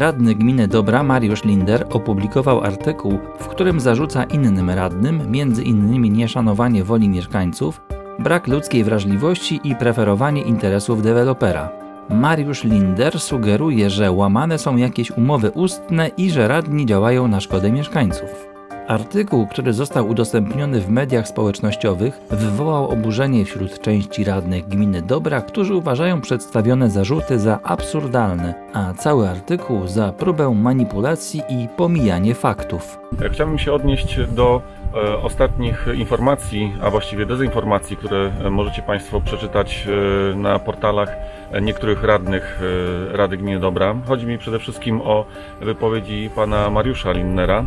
Radny gminy Dobra Mariusz Linder opublikował artykuł, w którym zarzuca innym radnym m.in. nieszanowanie woli mieszkańców, brak ludzkiej wrażliwości i preferowanie interesów dewelopera. Mariusz Linder sugeruje, że łamane są jakieś umowy ustne i że radni działają na szkodę mieszkańców. Artykuł, który został udostępniony w mediach społecznościowych, wywołał oburzenie wśród części radnych gminy Dobra, którzy uważają przedstawione zarzuty za absurdalne, a cały artykuł za próbę manipulacji i pomijanie faktów. Chciałbym się odnieść do ostatnich informacji, a właściwie dezinformacji, które możecie Państwo przeczytać na portalach niektórych radnych Rady Gminy Dobra. Chodzi mi przede wszystkim o wypowiedzi pana Mariusza Lindnera.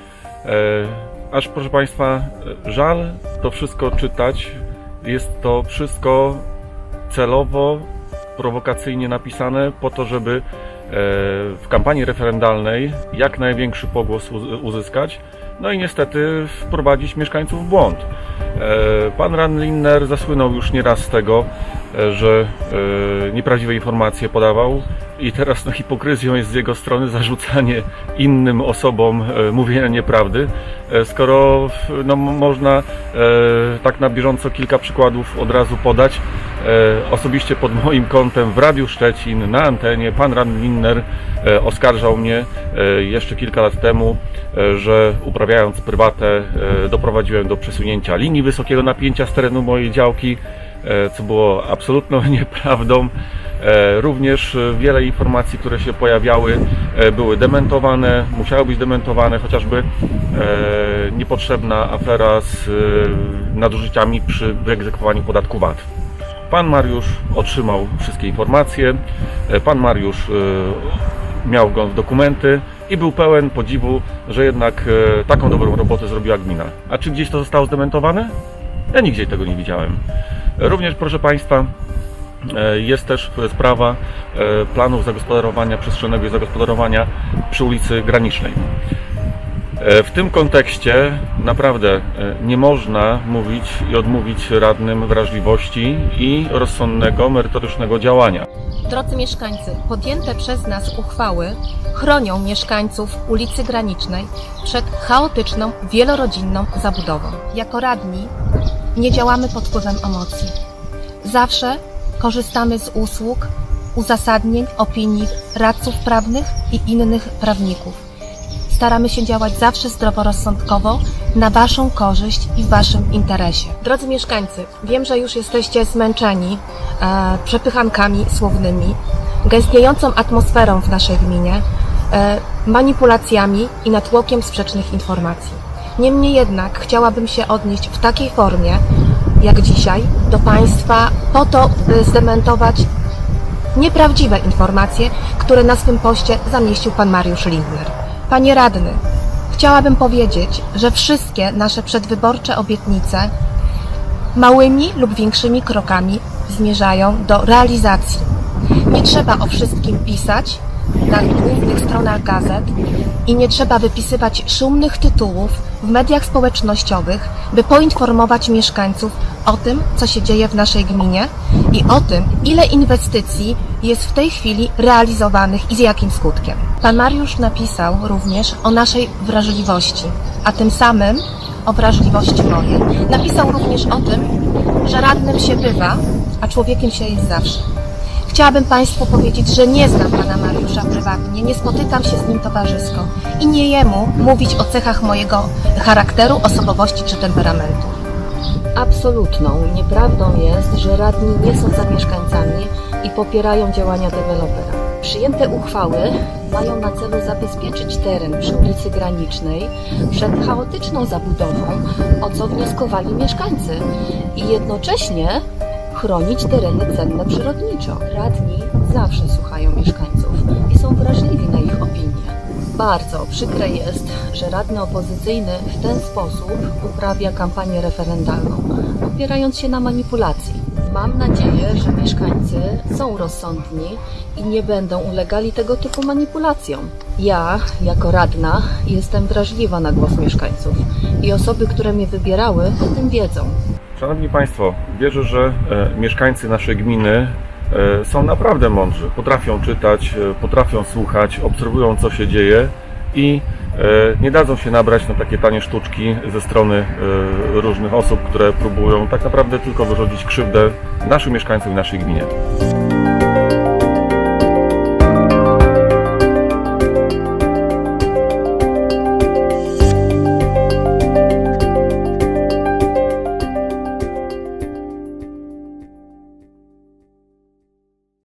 Aż, proszę Państwa, żal to wszystko czytać. Jest to wszystko celowo, prowokacyjnie napisane po to, żeby w kampanii referendalnej jak największy pogłos uzyskać, no i niestety wprowadzić mieszkańców w błąd. Pan radny Lindner zasłynął już nieraz z tego, że nieprawdziwe informacje podawał i teraz hipokryzją jest z jego strony zarzucanie innym osobom mówienia nieprawdy, skoro można tak na bieżąco kilka przykładów od razu podać. Osobiście pod moim kątem w Radiu Szczecin na antenie pan radny Lindner oskarżał mnie jeszcze kilka lat temu, że uprawiając prywatę doprowadziłem do przesunięcia linii wysokiego napięcia z terenu mojej działki, co było absolutną nieprawdą. Również wiele informacji, które się pojawiały, były dementowane, musiały być dementowane, chociażby niepotrzebna afera z nadużyciami przy wyegzekwowaniu podatku VAT. Pan Mariusz otrzymał wszystkie informacje, pan Mariusz miał wgląd w dokumenty i był pełen podziwu, że jednak taką dobrą robotę zrobiła gmina. A czy gdzieś to zostało zdementowane? Ja nigdzie tego nie widziałem. Również, proszę Państwa, jest też sprawa planów zagospodarowania przestrzennego i zagospodarowania przy ulicy Granicznej. W tym kontekście naprawdę nie można mówić i odmówić radnym wrażliwości i rozsądnego, merytorycznego działania. Drodzy mieszkańcy, podjęte przez nas uchwały chronią mieszkańców ulicy Granicznej przed chaotyczną, wielorodzinną zabudową. Jako radni nie działamy pod wpływem emocji. Zawsze korzystamy z usług, uzasadnień, opinii radców prawnych i innych prawników. Staramy się działać zawsze zdroworozsądkowo, na Waszą korzyść i w Waszym interesie. Drodzy mieszkańcy, wiem, że już jesteście zmęczeni przepychankami słownymi, gęstniejącą atmosferą w naszej gminie, manipulacjami i natłokiem sprzecznych informacji. Niemniej jednak chciałabym się odnieść w takiej formie, jak dzisiaj, do Państwa po to, by zdementować nieprawdziwe informacje, które na swym poście zamieścił pan Mariusz Lindner. Panie radny, chciałabym powiedzieć, że wszystkie nasze przedwyborcze obietnice małymi lub większymi krokami zmierzają do realizacji. Nie trzeba o wszystkim pisać na głównych stronach gazet i nie trzeba wypisywać szumnych tytułów w mediach społecznościowych, by poinformować mieszkańców o tym, co się dzieje w naszej gminie i o tym, ile inwestycji jest w tej chwili realizowanych i z jakim skutkiem. Pan Mariusz napisał również o naszej wrażliwości, a tym samym o wrażliwości mojej. Napisał również o tym, że radnym się bywa, a człowiekiem się jest zawsze. Chciałabym Państwu powiedzieć, że nie znam pana Mariusza prywatnie, nie spotykam się z nim towarzysko i nie jemu mówić o cechach mojego charakteru, osobowości czy temperamentu. Absolutną nieprawdą jest, że radni nie są za mieszkańcami i popierają działania dewelopera. Przyjęte uchwały mają na celu zabezpieczyć teren przy ulicy Granicznej przed chaotyczną zabudową, o co wnioskowali mieszkańcy, i jednocześnie chronić tereny cenne przyrodniczo. Radni zawsze słuchają mieszkańców i są wrażliwi na ich opinie. Bardzo przykre jest, że radny opozycyjny w ten sposób uprawia kampanię referendalną, opierając się na manipulacji. Mam nadzieję, że mieszkańcy są rozsądni i nie będą ulegali tego typu manipulacjom. Ja, jako radna, jestem wrażliwa na głos mieszkańców i osoby, które mnie wybierały, o tym wiedzą. Szanowni Państwo, wierzę, że mieszkańcy naszej gminy są naprawdę mądrzy, potrafią czytać, potrafią słuchać, obserwują, co się dzieje i nie dadzą się nabrać na takie tanie sztuczki ze strony różnych osób, które próbują tak naprawdę tylko wyrządzić krzywdę naszym mieszkańcom i naszej gminie.